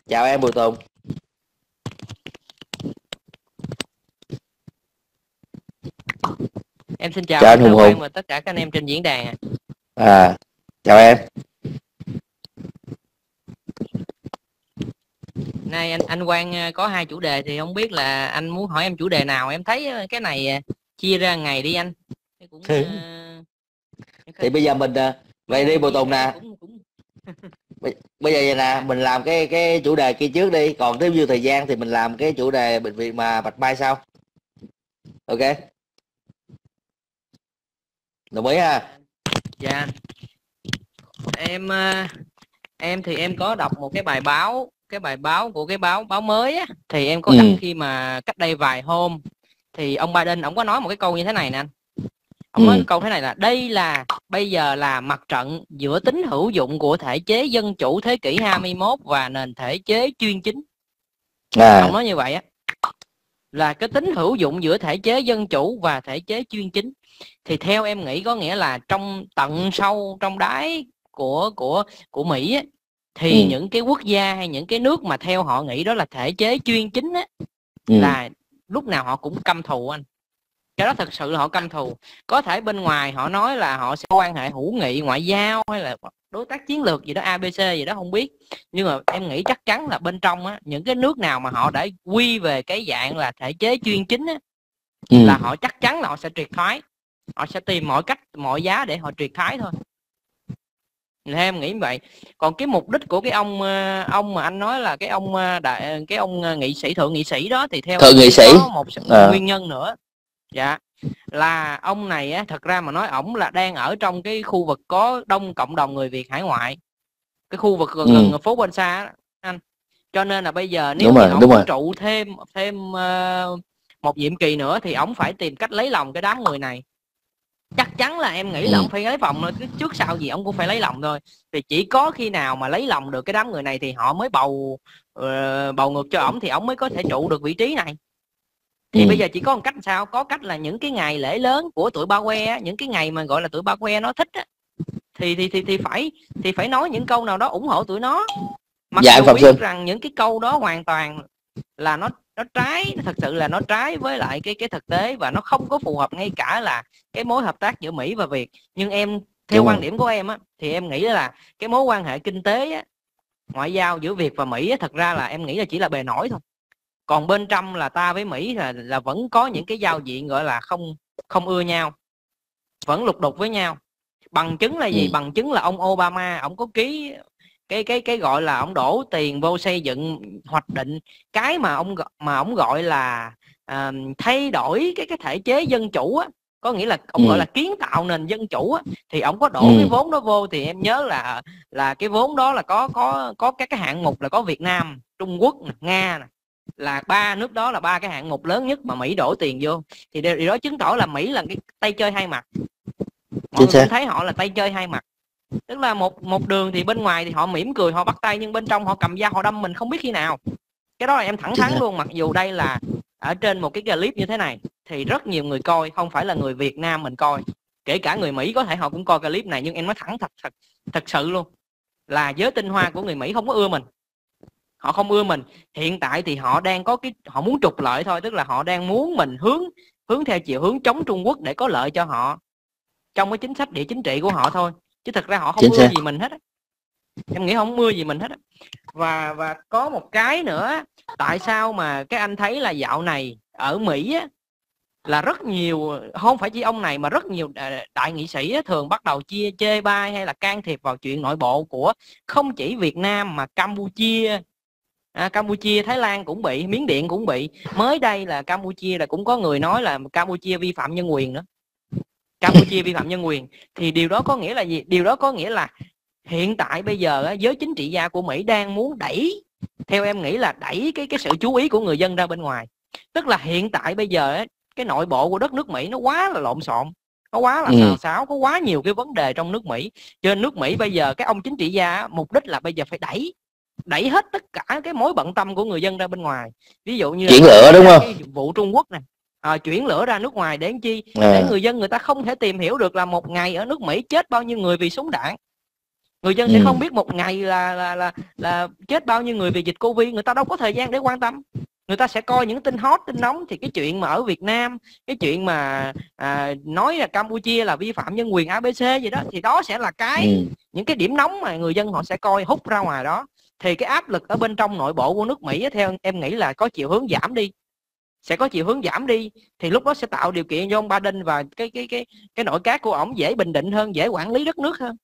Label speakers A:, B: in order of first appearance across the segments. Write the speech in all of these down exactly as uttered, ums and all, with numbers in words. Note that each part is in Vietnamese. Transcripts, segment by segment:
A: Chào em Bùi Tùng.
B: Em xin chào
A: Chào anh
B: anh
A: Hùng
B: Quang
A: Hùng.
B: và tất cả các anh em trên diễn đàn ạ.
A: À, chào em.
B: Nay anh anh Quang ờ, có hai chủ đề thì không biết là anh muốn hỏi em chủ đề nào. Em thấy ờ, cái này ờ, chia ra ngày đi anh. Em cũng ờ, em
A: Thì
B: thấy
A: bây giờ mình
B: cũng
A: à,
B: mấy
A: vậy đi
B: anh
A: Bùi
B: chia
A: Tùng
B: sẻ
A: nè.
B: cũng cũng
A: Bây, bây giờ vậy nè, mình làm cái cái chủ đề kia trước đi, còn nếu như thời gian thì mình làm cái chủ đề bệnh viện mà Bạch Mai sau. Ok, đồng ý ha.
B: dạ. Em ờ, em thì em có đọc một cái bài báo, cái bài báo của cái báo báo mới á, thì em có đọc
A: Ừ,
B: khi mà cách đây vài hôm thì ông Biden ông có nói một cái câu như thế này nè anh. Ông nói
A: ừ,
B: cái câu thế này là đây là bây giờ là mặt trận giữa tính hữu dụng của thể chế dân chủ thế kỷ hai mươi mốt và nền thể chế chuyên chính. Ông
A: à,
B: nói như vậy á, là cái tính hữu dụng giữa thể chế dân chủ và thể chế chuyên chính. Thì theo em nghĩ có nghĩa là trong tận sâu trong đáy của của của Mỹ á, thì
A: ừ,
B: những cái quốc gia hay những cái nước mà theo họ nghĩ đó là thể chế chuyên chính á,
A: ừ,
B: là lúc nào họ cũng căm thù anh. Cái đó thật sự là họ căm thù. Có thể bên ngoài họ nói là họ sẽ quan hệ hữu nghị ngoại giao hay là đối tác chiến lược gì đó a bê xê gì đó không biết, nhưng mà em nghĩ chắc chắn là bên trong á, những cái nước nào mà họ đã quy về cái dạng là thể chế chuyên chính á,
A: ừ,
B: là họ chắc chắn là họ sẽ triệt thoái, họ sẽ tìm mọi cách mọi giá để họ triệt thoái thôi. Theo em nghĩ như vậy. Còn cái mục đích của cái ông ông mà anh nói là cái ông đại cái ông nghị sĩ thượng nghị sĩ đó, thì theo
A: thượng
B: em
A: nghị
B: nghĩ
A: sĩ.
B: có một
A: À,
B: nguyên nhân nữa. Dạ, là ông này á, thật ra mà nói ổng là đang ở trong cái khu vực có đông cộng đồng người Việt hải ngoại, cái khu vực gần,
A: ừ,
B: gần phố Bên Sa anh. Cho nên là bây giờ nếu
A: đúng
B: như
A: rồi,
B: ổng
A: đúng rồi.
B: muốn trụ thêm thêm uh, một nhiệm kỳ nữa thì ổng phải tìm cách lấy lòng cái đám người này. Chắc chắn là em nghĩ là
A: Ừ,
B: ông phải lấy lòng thôi, trước sau gì ông cũng phải lấy lòng thôi. Thì chỉ có khi nào mà lấy lòng được cái đám người này thì họ mới bầu uh, bầu ngược cho ổng, thì ổng mới có thể trụ được vị trí này. Thì
A: ừ,
B: bây giờ chỉ có một cách sao, có cách là những cái ngày lễ lớn của tụi ba que, những cái ngày mà gọi là tụi ba que nó thích á, thì thì thì thì phải thì phải nói những câu nào đó ủng hộ tụi nó, mặc
A: dạ anh
B: dù
A: Phạm Xuân.
B: biết rằng những cái câu đó hoàn toàn là nó nó trái, thật sự là nó trái với lại cái cái thực tế, và nó không có phù hợp ngay cả là cái mối hợp tác giữa Mỹ và Việt. Nhưng em theo
A: Đúng
B: quan
A: rồi.
B: điểm của em á, thì em nghĩ là cái mối quan hệ kinh tế á, ngoại giao giữa Việt và Mỹ á, thật ra là em nghĩ là chỉ là bề nổi thôi. Còn bên trong là ta với Mỹ là, là vẫn có những cái giao diện gọi là không không ưa nhau, vẫn lục đục với nhau. Bằng chứng là gì?
A: Ừ,
B: Bằng chứng là ông Obama ông có ký cái cái cái gọi là ông đổ tiền vô xây dựng hoạch định cái mà ông mà ông gọi là à, thay đổi cái cái thể chế dân chủ á, có nghĩa là ông gọi
A: ừ,
B: là kiến tạo nền dân chủ á, thì ông có đổ cái
A: ừ,
B: vốn đó vô. Thì em nhớ là là cái vốn đó là có có có các cái hạng mục là có Việt Nam, Trung Quốc, Nga nè, là ba nước đó là ba cái hạng mục lớn nhất mà Mỹ đổ tiền vô. Thì điều đó chứng tỏ là Mỹ là cái tay chơi hai mặt. Mọi
A: chính
B: người
A: xác.
B: cũng thấy họ là tay chơi hai mặt, tức là một một đường thì bên ngoài thì họ mỉm cười họ bắt tay, nhưng bên trong họ cầm dao họ đâm mình không biết khi nào. Cái đó là em thẳng
A: Chính
B: thắn
A: xác.
B: luôn, mặc dù đây là ở trên một cái clip như thế này thì rất nhiều người coi, không phải là người Việt Nam mình coi, kể cả người Mỹ có thể họ cũng coi clip này. Nhưng em nói thẳng thật thật thật sự luôn là giới tinh hoa của người Mỹ không có ưa mình, họ không ưa mình. Hiện tại thì họ đang có cái họ muốn trục lợi thôi, tức là họ đang muốn mình hướng hướng theo chiều hướng chống Trung Quốc để có lợi cho họ trong cái chính sách địa chính trị của họ thôi, chứ thật ra họ không
A: Chính
B: ưa
A: xác.
B: gì mình hết á. Em nghĩ không ưa gì mình hết á. và và có một cái nữa, tại sao mà cái anh thấy là dạo này ở Mỹ á, là rất nhiều, không phải chỉ ông này mà rất nhiều đại nghị sĩ á, thường bắt đầu chia chê bai hay là can thiệp vào chuyện nội bộ của không chỉ Việt Nam mà Campuchia, à, Campuchia, Thái Lan cũng bị, Miến Điện cũng bị. Mới đây là Campuchia là cũng có người nói là Campuchia vi phạm nhân quyền nữa, Campuchia vi phạm nhân quyền. Thì điều đó có nghĩa là gì? Điều đó có nghĩa là hiện tại bây giờ giới chính trị gia của Mỹ đang muốn đẩy, theo em nghĩ là đẩy cái cái sự chú ý của người dân ra bên ngoài. Tức là hiện tại bây giờ cái nội bộ của đất nước Mỹ nó quá là lộn xộn, nó quá là
A: Ừ,
B: xào xáo, có quá nhiều cái vấn đề trong nước Mỹ. Cho nên nước Mỹ bây giờ cái ông chính trị gia mục đích là bây giờ phải đẩy đẩy hết tất cả cái mối bận tâm của người dân ra bên ngoài. Ví dụ như là
A: chuyển
B: nó
A: lửa
B: đẩy
A: đúng
B: ra
A: không?
B: cái vụ Trung Quốc này, à, chuyển lửa ra nước ngoài để làm chi? Để
A: À,
B: người dân người ta không thể tìm hiểu được là một ngày ở nước Mỹ chết bao nhiêu người vì súng đạn. Người dân
A: ừ.
B: sẽ không biết một ngày là là là là chết bao nhiêu người vì dịch Covid, người ta đâu có thời gian để quan tâm. Người ta sẽ coi những tin hot, tin nóng. Thì cái chuyện mà ở Việt Nam, cái chuyện mà à, nói là Campuchia là vi phạm nhân quyền a bê xê gì đó, thì đó sẽ là cái
A: Ừ.
B: những cái điểm nóng mà người dân họ sẽ coi, hút ra ngoài đó. Thì cái áp lực ở bên trong nội bộ của nước Mỹ theo em nghĩ là có chiều hướng giảm đi, sẽ có chiều hướng giảm đi. Thì lúc đó sẽ tạo điều kiện cho ông Biden và cái cái cái cái nội các của ổng dễ bình định hơn, dễ quản lý đất nước hơn.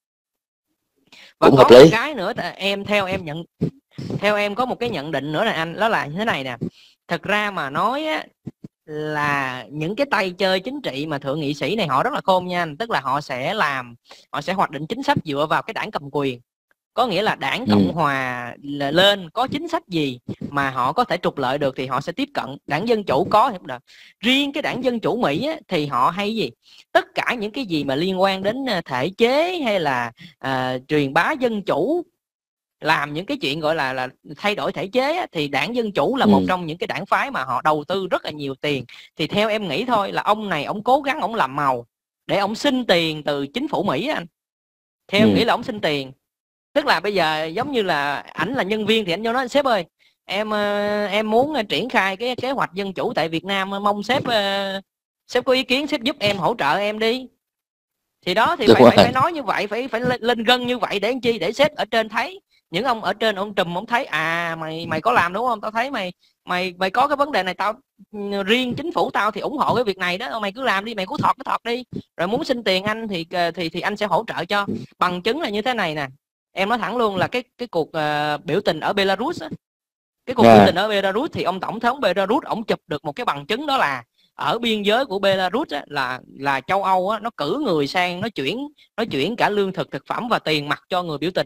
B: Và
A: Cũng
B: có
A: hợp
B: một
A: lý.
B: cái nữa em theo em nhận theo em có một cái nhận định nữa là anh, đó là như thế này nè. Thật ra mà nói á, là những cái tay chơi chính trị mà thượng nghị sĩ này họ rất là khôn nha anh. Tức là họ sẽ làm, họ sẽ hoạch định chính sách dựa vào cái đảng cầm quyền. Có nghĩa là đảng Cộng
A: ừ.
B: Hòa lên có chính sách gì mà họ có thể trục lợi được thì họ sẽ tiếp cận. Đảng Dân Chủ có thì được. Riêng cái đảng Dân Chủ Mỹ á, thì họ hay gì? Tất cả những cái gì mà liên quan đến thể chế hay là à, truyền bá dân chủ, làm những cái chuyện gọi là là thay đổi thể chế á, thì đảng Dân Chủ là
A: ừ.
B: một trong những cái đảng phái mà họ đầu tư rất là nhiều tiền. Thì theo em nghĩ thôi là ông này ông cố gắng ông làm màu để ông xin tiền từ chính phủ Mỹ anh. Theo
A: ừ.
B: em nghĩ là ông xin tiền. Tức là bây giờ giống như là ảnh là nhân viên thì anh vô nói sếp ơi, em em muốn triển khai cái kế hoạch dân chủ tại Việt Nam, mong sếp sếp có ý kiến, sếp giúp em, hỗ trợ em đi. Thì đó thì phải, phải phải nói như vậy, phải phải lên, lên gân như vậy để anh chi, để sếp ở trên thấy. Những ông ở trên ông trùm ông thấy à mày mày có làm đúng không, tao thấy mày mày mày có cái vấn đề này, tao riêng chính phủ tao thì ủng hộ cái việc này đó, mày cứ làm đi, mày cứ thọt cái thọt đi, rồi muốn xin tiền anh thì thì thì anh sẽ hỗ trợ cho. Bằng chứng là như thế này nè, em nói thẳng luôn là cái cái cuộc uh, biểu tình ở Belarus á, cái cuộc yeah. biểu tình ở Belarus thì ông tổng thống Belarus ông chụp được một cái bằng chứng, đó là ở biên giới của Belarus á, là là châu Âu á, nó cử người sang, nó chuyển nó chuyển cả lương thực, thực phẩm và tiền mặt cho người biểu tình.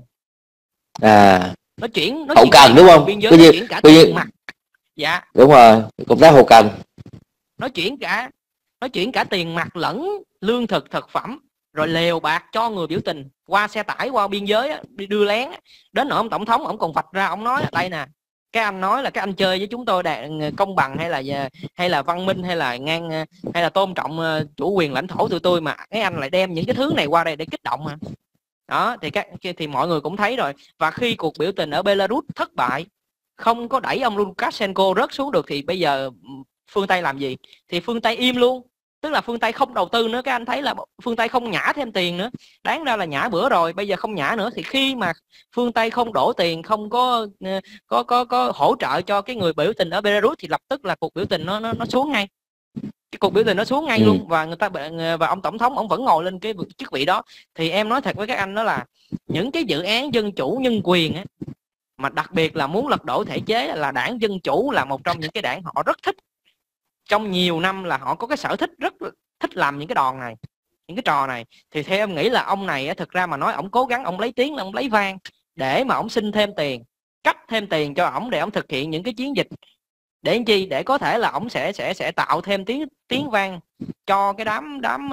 A: À,
B: nó chuyển nó
A: hậu
B: chuyển
A: cần đúng không?
B: biên giới,
A: Cái
B: nó
A: gì,
B: chuyển cả
A: cái
B: tiền
A: gì?
B: mặt. Dạ
A: đúng rồi, công tác hậu cần.
B: Nó chuyển cả nó chuyển cả tiền mặt lẫn lương thực, thực phẩm, rồi lèo bạc cho người biểu tình qua xe tải, qua biên giới á, đi đưa lén á. Đến nỗi ông tổng thống ông còn vạch ra, ông nói đây nè, cái anh nói là cái anh chơi với chúng tôi đạt công bằng hay là hay là văn minh hay là ngang hay là tôn trọng chủ quyền lãnh thổ tụi tôi, mà cái anh lại đem những cái thứ này qua đây để kích động mà. Đó thì các thì mọi người cũng thấy rồi. Và khi cuộc biểu tình ở Belarus thất bại, không có đẩy ông Lukashenko rớt xuống được, thì bây giờ phương Tây làm gì? Thì phương Tây im luôn. Tức là phương Tây không đầu tư nữa. Các anh thấy là phương Tây không nhả thêm tiền nữa. Đáng ra là nhả bữa rồi, bây giờ không nhả nữa. Thì khi mà phương Tây không đổ tiền, không có có có có hỗ trợ cho cái người biểu tình ở Belarus, thì lập tức là cuộc biểu tình nó nó, nó xuống ngay. Cái cuộc biểu tình nó xuống ngay ừ. luôn. Và người ta và ông tổng thống ông vẫn ngồi lên cái chức vị đó. Thì em nói thật với các anh đó là những cái dự án dân chủ nhân quyền á, mà đặc biệt là muốn lật đổ thể chế, là đảng Dân Chủ là một trong những cái đảng họ rất thích. Trong nhiều năm là họ có cái sở thích rất thích làm những cái đòn này, những cái trò này. Thì theo em nghĩ là ông này thực ra mà nói, ông cố gắng ông lấy tiếng, ông lấy vang để mà ông xin thêm tiền, cắt thêm tiền cho ổng để ông thực hiện những cái chiến dịch, để làm chi? Để có thể là ổng sẽ sẽ sẽ tạo thêm tiếng tiếng vang cho cái đám đám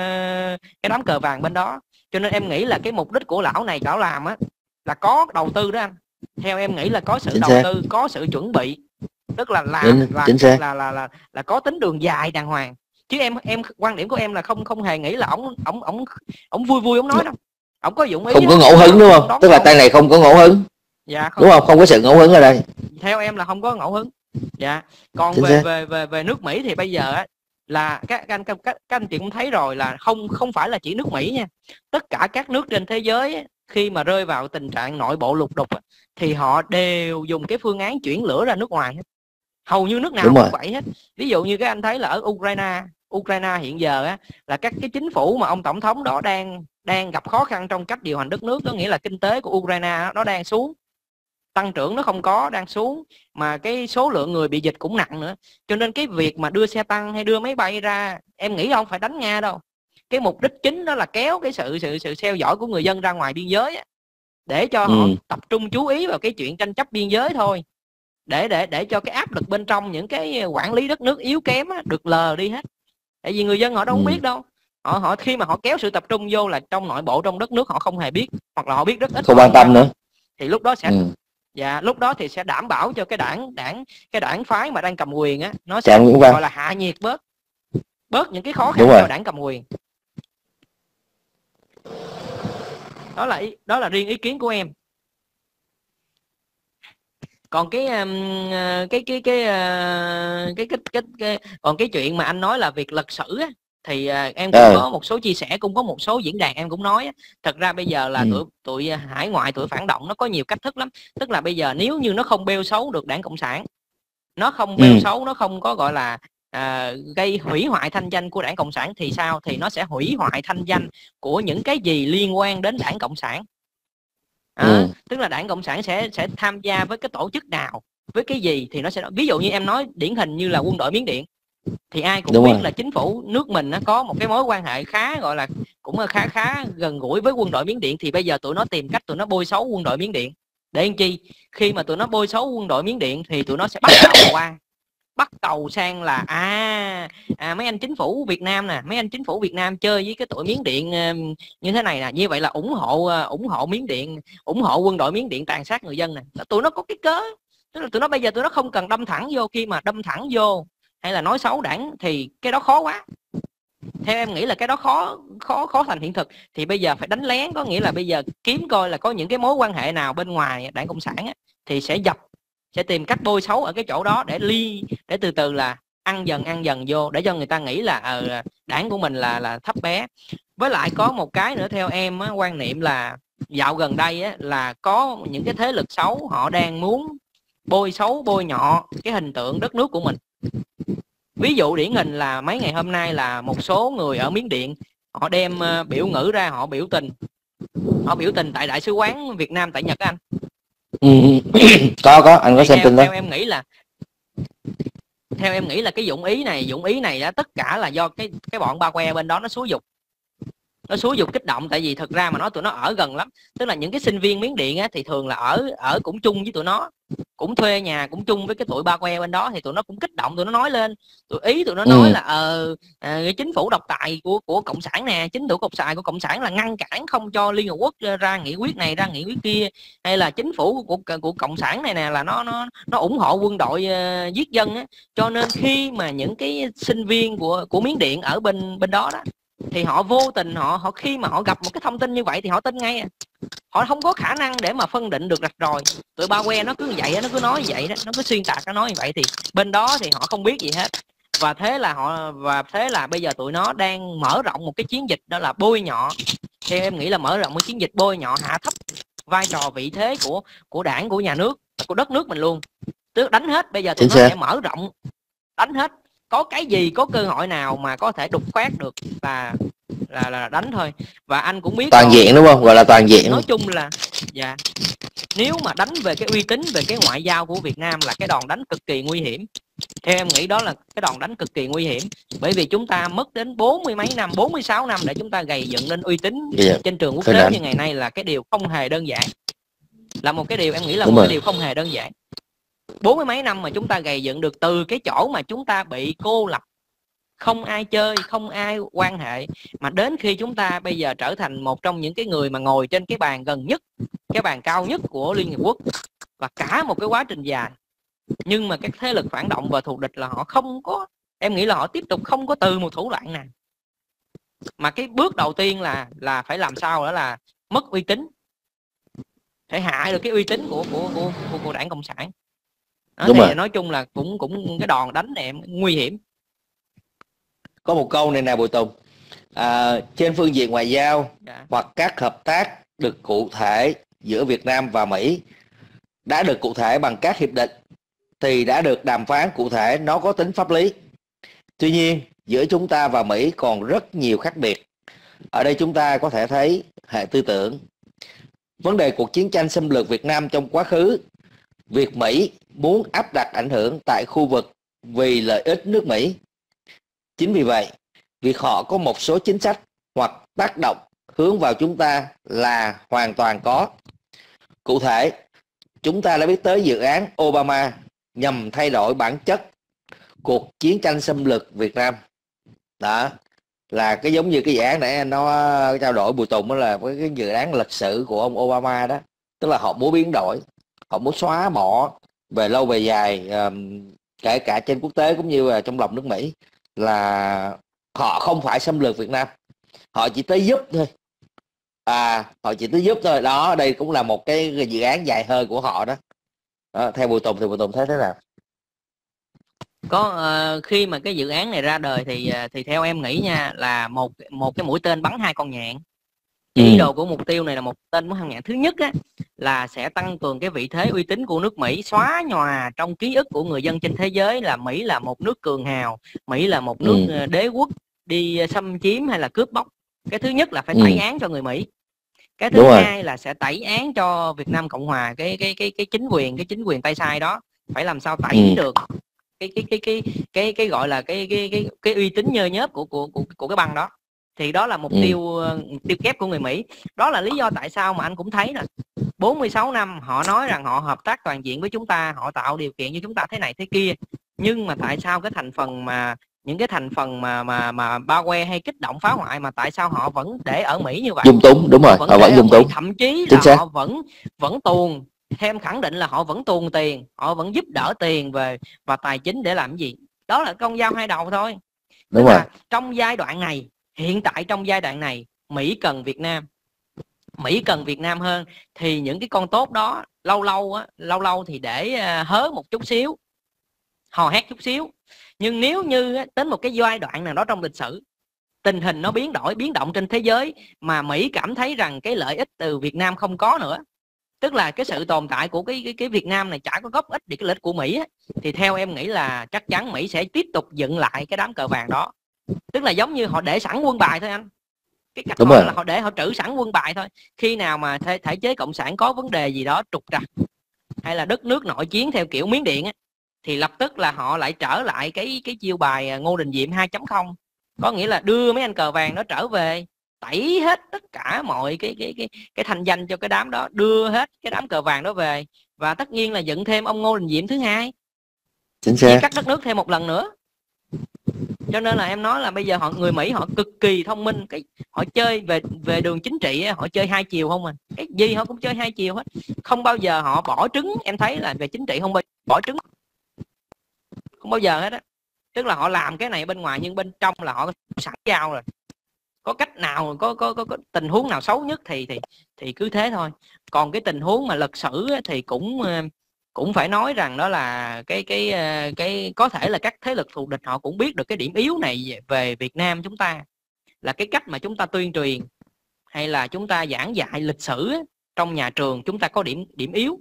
B: cái đám cờ vàng bên đó. Cho nên em nghĩ là cái mục đích của lão này lão làm á là có đầu tư đó anh. Theo em nghĩ là có sự
A: chính
B: đầu
A: xác.
B: tư, có sự chuẩn bị, tức là làm
A: chính,
B: là,
A: chính
B: là, là, là là là có tính đường dài đàng hoàng. Chứ em em quan điểm của em là không không hề nghĩ là ổng ổng ổng ổng vui vui ổng nói đâu. Ổng có dụng ý,
A: không có ngẫu hứng đúng không? Tức là tay này không có ngẫu hứng.
B: Dạ không.
A: Đúng không? Không có sự ngẫu hứng ở đây.
B: Theo em là không có ngẫu hứng. Dạ. Còn về, về về về nước Mỹ thì bây giờ á, là các, các anh các, các anh chị cũng thấy rồi, là không không phải là chỉ nước Mỹ nha. Tất cả các nước trên thế giới á, khi mà rơi vào tình trạng nội bộ lục đục á, thì họ đều dùng cái phương án chuyển lửa ra nước ngoài hết. Hầu như nước nào cũng vậy hết. Ví dụ như các anh thấy là ở Ukraine, Ukraine hiện giờ á, là các cái chính phủ mà ông tổng thống đó đang đang gặp khó khăn trong cách điều hành đất nước. Có nghĩa là kinh tế của Ukraine nó đang xuống, tăng trưởng nó không có, đang xuống, mà cái số lượng người bị dịch cũng nặng nữa. Cho nên cái việc mà đưa xe tăng hay đưa máy bay ra, em nghĩ không phải đánh Nga đâu. Cái mục đích chính đó là kéo cái sự sự sự theo dõi của người dân ra ngoài biên giới á, để cho ừ. họ tập trung chú ý vào cái chuyện tranh chấp biên giới thôi, để để để cho cái áp lực bên trong những cái quản lý đất nước yếu kém á, được lờ đi hết. Tại vì người dân họ đâu ừ. biết đâu. Họ họ khi mà họ kéo sự tập trung vô là trong nội bộ, trong đất nước họ không hề biết, hoặc là họ biết rất ít,
A: không quan tâm nữa.
B: Thì lúc đó sẽ
A: ừ.
B: dạ lúc đó thì sẽ đảm bảo cho cái đảng đảng cái đảng phái mà đang cầm quyền á, nó sẽ gọi là hạ nhiệt bớt bớt những cái khó khăn cho đảng cầm quyền. Đó là ý, đó là riêng ý kiến của em. Còn cái um, cái cái cái, uh, cái, cái, cái cái còn cái chuyện mà anh nói là việc lật sử á, thì uh, em cũng
A: Ờ.
B: có một số chia sẻ, cũng có một số diễn đàn em cũng nói á, thật ra bây giờ là
A: Ừ.
B: tụi tụi hải ngoại, tụi phản động nó có nhiều cách thức lắm. Tức là bây giờ nếu như nó không bêu xấu được Đảng Cộng sản, nó không bêu
A: Ừ.
B: xấu, nó không có gọi là à, gây hủy hoại thanh danh của Đảng Cộng sản thì sao? Thì nó sẽ hủy hoại thanh danh của những cái gì liên quan đến Đảng Cộng sản. À,
A: Ừ.
B: tức là Đảng Cộng sản sẽ sẽ tham gia với cái tổ chức nào, với cái gì thì nó sẽ, ví dụ như em nói điển hình như là quân đội Miến Điện, thì ai cũng
A: Đúng
B: biết
A: rồi.
B: là chính phủ nước mình nó có một cái mối quan hệ khá gọi là cũng khá khá gần gũi với quân đội Miến Điện, thì bây giờ tụi nó tìm cách tụi nó bôi xấu quân đội Miến Điện để làm chi? Khi mà tụi nó bôi xấu quân đội Miến Điện thì tụi nó sẽ bắt đầu qua bắt đầu sang là à, à mấy anh chính phủ Việt Nam nè, mấy anh chính phủ Việt Nam chơi với cái tụi Miến Điện uh, như thế này nè, như vậy là ủng hộ uh, ủng hộ Miến Điện, ủng hộ quân đội Miến Điện tàn sát người dân nè. Tụi nó có cái cớ, tức là tụi nó bây giờ tụi nó không cần đâm thẳng vô, khi mà đâm thẳng vô hay là nói xấu đảng thì cái đó khó quá. Theo em nghĩ là cái đó khó khó khó thành hiện thực, thì bây giờ phải đánh lén, có nghĩa là bây giờ kiếm coi là có những cái mối quan hệ nào bên ngoài Đảng Cộng sản á, thì sẽ dập, sẽ tìm cách bôi xấu ở cái chỗ đó để ly, để từ từ là ăn dần ăn dần vô, để cho người ta nghĩ là ờ, đảng của mình là là thấp bé. Với lại có một cái nữa theo em á, quan niệm là dạo gần đây á, là có những cái thế lực xấu họ đang muốn bôi xấu bôi nhọ cái hình tượng đất nước của mình. Ví dụ điển hình là mấy ngày hôm nay là một số người ở Miến Điện họ đem uh, biểu ngữ ra, họ biểu tình, họ biểu tình tại đại sứ quán Việt Nam tại Nhật anh.
A: Ừ. có có anh có
B: Thì
A: xem
B: theo,
A: tin đó.
B: theo em nghĩ là theo em nghĩ là cái dụng ý này dụng ý này đó, tất cả là do cái cái bọn ba que bên đó nó xúi dục, nó xúi dục kích động. Tại vì thực ra mà nói tụi nó ở gần lắm, tức là những cái sinh viên Miến Điện á, thì thường là ở ở cũng chung với tụi nó, cũng thuê nhà cũng chung với cái tụi ba que bên đó, thì tụi nó cũng kích động, tụi nó nói lên, tụi ý tụi nó
A: Ừ.
B: nói là ờ à, chính phủ độc tài của của cộng sản nè, chính phủ độc tài của cộng sản là ngăn cản không cho Liên Hợp Quốc ra nghị quyết này ra nghị quyết kia, hay là chính phủ của của, của cộng sản này nè là nó nó nó ủng hộ quân đội uh, giết dân á. Cho nên khi mà những cái sinh viên của của Miến Điện ở bên bên đó đó, thì họ vô tình họ họ khi mà họ gặp một cái thông tin như vậy thì họ tin ngay à. Họ không có khả năng để mà phân định được rạch ròi. Tụi ba que nó cứ vậy, nó cứ nói vậy đó, nó cứ xuyên tạc, nó nói như vậy, thì bên đó thì họ không biết gì hết. Và thế là họ và thế là bây giờ tụi nó đang mở rộng một cái chiến dịch, đó là bôi nhọ. Theo em nghĩ là mở rộng một chiến dịch bôi nhọ, hạ thấp vai trò vị thế của của đảng, của nhà nước, của đất nước mình luôn. Tức đánh hết, bây giờ tụi nó sẽ mở rộng đánh hết, có cái gì có cơ hội nào mà có thể đục khoét được là là là đánh thôi. Và anh cũng biết
A: toàn
B: rồi,
A: diện đúng không, gọi là toàn diện.
B: nói chung là dạ, nếu mà đánh về cái uy tín, về cái ngoại giao của Việt Nam là cái đòn đánh cực kỳ nguy hiểm. Theo em nghĩ đó là cái đòn đánh cực kỳ nguy hiểm, bởi vì chúng ta mất đến bốn mươi mấy năm, bốn mươi sáu năm để chúng ta gầy dựng lên uy tín yeah. trên trường quốc tế như ngày nay, là cái điều không hề đơn giản, là một cái điều em nghĩ là đúng một rồi. Cái điều không hề đơn giản. Bốn mươi mấy năm mà chúng ta gầy dựng được từ cái chỗ mà chúng ta bị cô lập, không ai chơi, không ai quan hệ, mà đến khi chúng ta bây giờ trở thành một trong những cái người mà ngồi trên cái bàn gần nhất, cái bàn cao nhất của Liên Hiệp Quốc, và cả một cái quá trình dài. Nhưng mà các thế lực phản động và thù địch là họ không có, em nghĩ là họ tiếp tục không có từ một thủ đoạn nào. Mà cái bước đầu tiên là là phải làm sao đó là mất uy tín, phải hại được cái uy tín của của của của, của Đảng Cộng sản. Đó, thì rồi. Nói chung là cũng cũng cái đòn đánh này em nguy hiểm.
A: Có một câu này nè Bùi Tùng, à, trên phương diện ngoại giao dạ. hoặc các hợp tác được cụ thể giữa Việt Nam và Mỹ đã được cụ thể bằng các hiệp định thì đã được đàm phán cụ thể, nó có tính pháp lý. Tuy nhiên giữa chúng ta và Mỹ còn rất nhiều khác biệt. Ở đây chúng ta có thể thấy hệ tư tưởng, vấn đề cuộc chiến tranh xâm lược Việt Nam trong quá khứ, việc Mỹ muốn áp đặt ảnh hưởng tại khu vực vì lợi ích nước Mỹ. Chính vì vậy, việc họ có một số chính sách hoặc tác động hướng vào chúng ta là hoàn toàn có. Cụ thể, chúng ta đã biết tới dự án Obama nhằm thay đổi bản chất cuộc chiến tranh xâm lược Việt Nam. Đó là cái giống như cái dự án nãy nó trao đổi Bùi Tùng, đó là cái, cái dự án lịch sử của ông Obama đó. Tức là họ muốn biến đổi, họ muốn xóa bỏ về lâu về dài, um, kể cả trên quốc tế cũng như là trong lòng nước Mỹ, là họ không phải xâm lược Việt Nam, họ chỉ tới giúp thôi. À, họ chỉ tới giúp thôi đó. Đây cũng là một cái dự án dài hơi của họ đó, đó. Theo Bùi Tùng thì Bùi Tùng thấy thế nào?
B: Có uh, khi mà cái dự án này ra đời thì uh, thì theo em nghĩ nha, là một một cái mũi tên bắn hai con nhạn.
A: Ừ.
B: Ý đồ của mục tiêu này là một tên bắn hai con nhạn. Thứ nhất á, là sẽ tăng cường cái vị thế uy tín của nước Mỹ, xóa nhòa trong ký ức của người dân trên thế giới là Mỹ là một nước cường hào, Mỹ là một nước
A: Ừ.
B: đế quốc đi xâm chiếm hay là cướp bóc. Cái thứ nhất là phải
A: Ừ.
B: tẩy án cho người Mỹ. Cái thứ
A: Đúng rồi.
B: hai là sẽ tẩy án cho Việt Nam Cộng Hòa, cái cái cái cái chính quyền, cái chính quyền tay sai đó, phải làm sao tẩy
A: Ừ.
B: được cái cái cái cái cái cái gọi là cái cái cái cái uy tín nhơ nhớp của của của của cái băng đó. Thì đó là mục
A: Ừ.
B: tiêu mục tiêu kép của người Mỹ. Đó là lý do tại sao mà anh cũng thấy là bốn mươi sáu năm họ nói rằng họ hợp tác toàn diện với chúng ta, họ tạo điều kiện cho chúng ta thế này thế kia, nhưng mà tại sao cái thành phần mà những cái thành phần mà mà mà bao que hay kích động phá hoại mà tại sao họ vẫn để ở Mỹ như vậy?
A: Dung túng, đúng rồi,
B: họ vẫn,
A: họ vẫn dung túng,
B: thậm chí
A: chính
B: là
A: xác.
B: họ vẫn vẫn tuồn, thêm khẳng định là họ vẫn tuồn tiền, họ vẫn giúp đỡ tiền về và tài chính để làm cái gì. Đó là con dao hai đầu thôi.
A: Đúng
B: Tức
A: rồi.
B: là trong giai đoạn này, hiện tại trong giai đoạn này, Mỹ cần Việt Nam, Mỹ cần Việt Nam hơn. Thì những cái con tốt đó lâu lâu á, lâu lâu thì để hớ một chút xíu, hò hét chút xíu. Nhưng nếu như đến một cái giai đoạn nào đó trong lịch sử, tình hình nó biến đổi, biến động trên thế giới mà Mỹ cảm thấy rằng cái lợi ích từ Việt Nam không có nữa, tức là cái sự tồn tại của cái cái, cái Việt Nam này chả có góp ích để cái lợi ích của Mỹ ấy, thì theo em nghĩ là chắc chắn Mỹ sẽ tiếp tục dựng lại cái đám cờ vàng đó. Tức là giống như họ để sẵn quân bài thôi anh. Cái cách
A: Đúng
B: họ
A: rồi.
B: là họ để họ trữ sẵn quân bài thôi. Khi nào mà thể, thể chế cộng sản có vấn đề gì đó trục trặc hay là đất nước nội chiến theo kiểu Miến Điện á, thì lập tức là họ lại trở lại cái cái chiêu bài Ngô Đình Diệm hai chấm không, có nghĩa là đưa mấy anh cờ vàng đó trở về, tẩy hết tất cả mọi cái cái cái cái thanh danh cho cái đám đó, đưa hết cái đám cờ vàng đó về, và tất nhiên là dựng thêm ông Ngô Đình Diệm thứ hai,
A: chính
B: chia
A: xác,
B: cắt đất nước thêm một lần nữa. Cho nên là em nói là bây giờ họ, người Mỹ họ cực kỳ thông minh, cái họ chơi về về đường chính trị, họ chơi hai chiều không à, cái gì họ cũng chơi hai chiều hết, không bao giờ họ bỏ trứng. Em thấy là về chính trị không bao giờ bỏ trứng, không bao giờ hết á. Tức là họ làm cái này bên ngoài nhưng bên trong là họ sẵn dao rồi. Có cách nào, có có có, có tình huống nào xấu nhất thì thì thì cứ thế thôi. Còn cái tình huống mà lịch sử thì cũng cũng phải nói rằng đó là cái cái cái có thể là các thế lực thù địch họ cũng biết được cái điểm yếu này về Việt Nam chúng ta, là cái cách mà chúng ta tuyên truyền hay là chúng ta giảng dạy lịch sử trong nhà trường chúng ta có điểm điểm yếu.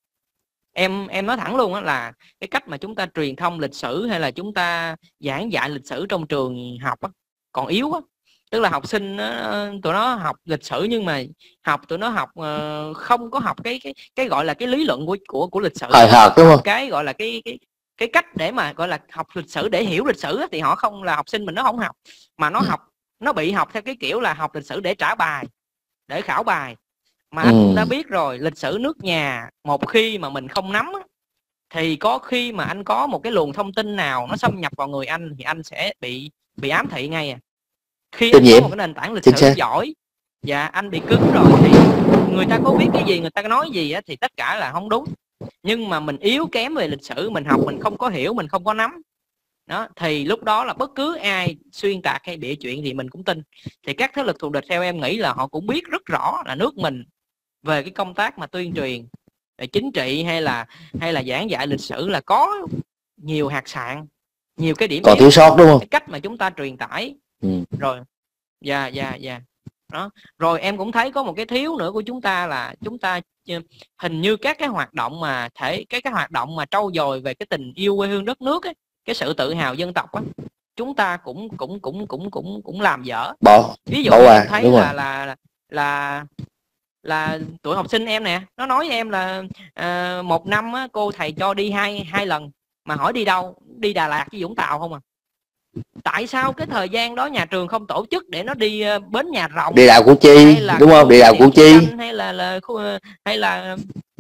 B: Em em nói thẳng luôn á, là cái cách mà chúng ta truyền thông lịch sử hay là chúng ta giảng dạy lịch sử trong trường học á, còn yếu á. Tức là học sinh tụi nó học lịch sử nhưng mà học tụi nó học uh, không có học cái cái cái gọi là cái lý luận của của của lịch sử,
A: hời hợt đúng không?
B: Cái gọi là cái cái cái cách để mà gọi là học lịch sử để hiểu lịch sử thì họ không, là học sinh mình nó không học, mà nó học, nó bị học theo cái kiểu là học lịch sử để trả bài, để khảo bài. Mà anh cũng đã biết rồi, lịch sử nước nhà một khi mà mình không nắm thì có khi mà anh có một cái luồng thông tin nào nó xâm nhập vào người anh thì anh sẽ bị bị ám thị ngay à. Khi anh có một cái nền tảng lịch sử giỏi và anh bị cứng rồi thì người ta có biết cái gì, người ta nói gì á, thì tất cả là không đúng. Nhưng mà mình yếu kém về lịch sử, mình học mình không có hiểu, mình không có nắm đó, thì lúc đó là bất cứ ai xuyên tạc hay bịa chuyện thì mình cũng tin. Thì các thế lực thù địch theo em nghĩ là họ cũng biết rất rõ là nước mình về cái công tác mà tuyên truyền về chính trị hay là hay là giảng dạy lịch sử là có nhiều hạt sạn, nhiều cái điểm
A: còn thiếu sót đúng không?
B: Cái cách mà chúng ta truyền tải
A: ừ.
B: rồi dạ dạ dạ đó. Rồi em cũng thấy có một cái thiếu nữa của chúng ta là chúng ta hình như các cái hoạt động mà thể cái cái hoạt động mà trau dồi về cái tình yêu quê hương đất nước ấy, cái sự tự hào dân tộc á, chúng ta cũng cũng cũng cũng cũng cũng làm dở.
A: Bỏ,
B: ví dụ
A: bỏ
B: như
A: qua,
B: em thấy
A: đúng
B: là,
A: rồi.
B: là là là là tuổi học sinh em nè, nó nói với em là à, một năm á, cô thầy cho đi hai hai lần, mà hỏi đi đâu, đi Đà Lạt với Vũng Tàu không à. Tại sao cái thời gian đó nhà trường không tổ chức để nó đi bến Nhà Rồng,
A: địa đạo Củ Chi,
B: hay là
A: đúng không? Địa đạo Củ Chi,
B: hay là là hay là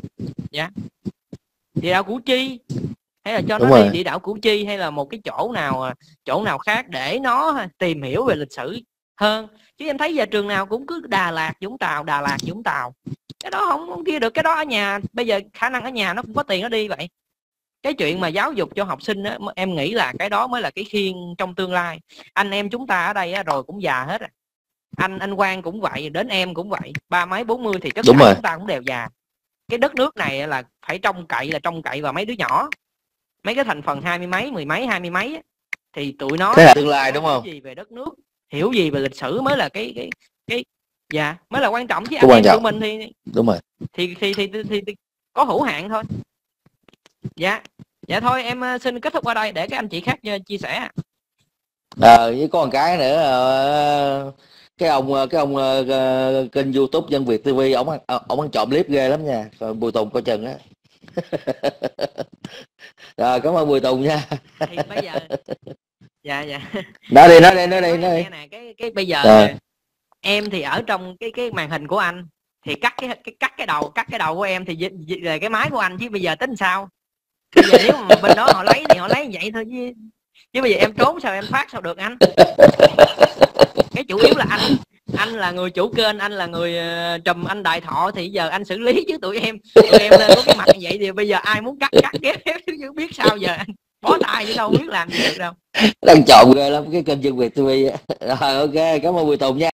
B: dạ địa đạo Củ Chi, hay là cho đúng nó rồi. Đi địa đạo Củ Chi hay là một cái chỗ nào chỗ nào khác để nó tìm hiểu về lịch sử hơn. Chứ em thấy giờ trường nào cũng cứ Đà Lạt Vũng Tàu, Đà Lạt Vũng Tàu, cái đó không, không kia được. Cái đó ở nhà bây giờ khả năng ở nhà nó cũng có tiền nó đi vậy. Cái chuyện mà giáo dục cho học sinh á, em nghĩ là cái đó mới là cái khiên trong tương lai. Anh em chúng ta ở đây á, rồi cũng già hết rồi, anh anh Quang cũng vậy, đến em cũng vậy, ba mấy bốn mươi thì tất
A: Đúng
B: cả
A: rồi.
B: chúng ta cũng đều già. Cái đất nước này là phải trông cậy là trông cậy vào mấy đứa nhỏ, mấy cái thành phần hai mươi mấy, mười mấy, hai mươi mấy á, thì tụi nó
A: Thế là tương lai đúng không?
B: Hiểu gì về đất nước, hiểu gì về lịch sử mới là cái cái cái dạ mới là quan trọng, chứ
A: Cái
B: anh
A: quan
B: em
A: trọng.
B: tụi mình thì
A: Đúng rồi.
B: thì thì thì, thì, thì, thì có hữu hạn thôi. Dạ dạ thôi em xin kết thúc qua đây để các anh chị khác chia sẻ.
A: À, với có một cái nữa, uh, cái ông cái ông uh, kênh YouTube Dân Việt ti vi, ông ông ăn trộm clip ghê lắm nha, còn Bùi Tùng coi chừng á. Rồi cảm ơn Bùi Tùng nha.
B: Thì bây giờ dạ dạ
A: nói đi nói đi nói đi nói đi
B: nè, cái cái bây giờ
A: à.
B: Em thì ở trong cái cái màn hình của anh thì cắt cái, cái cắt cái đầu cắt cái đầu của em thì về cái máy của anh, chứ bây giờ tính sao? Bây giờ nếu mà bên đó họ lấy thì họ lấy vậy thôi, chứ chứ bây giờ em trốn sao em phát sao được anh? Cái chủ yếu là anh anh là người chủ kênh, anh là người uh, trùm, anh Đại Thọ thì giờ anh xử lý, chứ tụi em tụi em lên có cái mặt như vậy thì bây giờ ai muốn cắt cắt ghép chứ biết sao giờ, anh bó tay chứ đâu biết làm gì được đâu.
A: Đang trộm ghê lắm cái kênh Dân Việt ti vi. Rồi ok, cảm ơn Bùi Tùng nha.